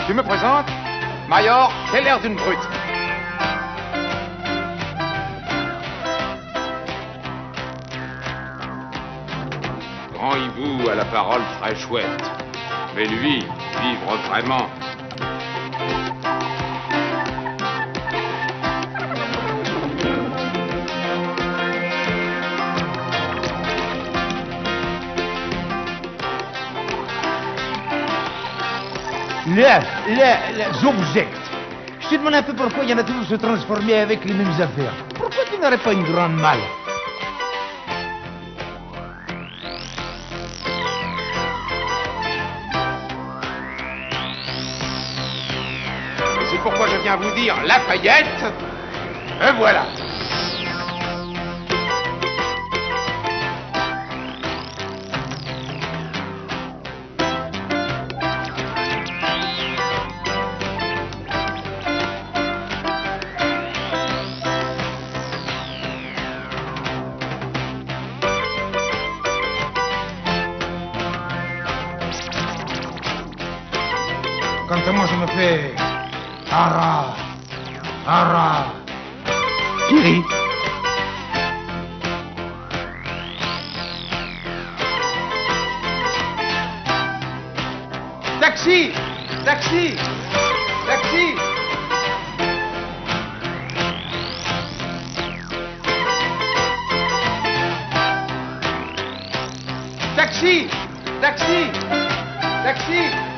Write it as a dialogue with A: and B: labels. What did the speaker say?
A: Tu me présentes Major Keller d'une brute.
B: Grand hibou à la parole très chouette. Mais lui, vivre vraiment.
C: Les objets. Je te demande un peu pourquoi il y en a toujours se transformer avec les mêmes affaires. Pourquoi tu n'aurais pas une grande malle?
A: Et c'est pourquoi je viens vous dire Lafayette. Et voilà.
C: Quant à moi, je me fais... Ara. Ara. Kiri. Taxi. Taxi. Taxi. Taxi. Taxi. Taxi.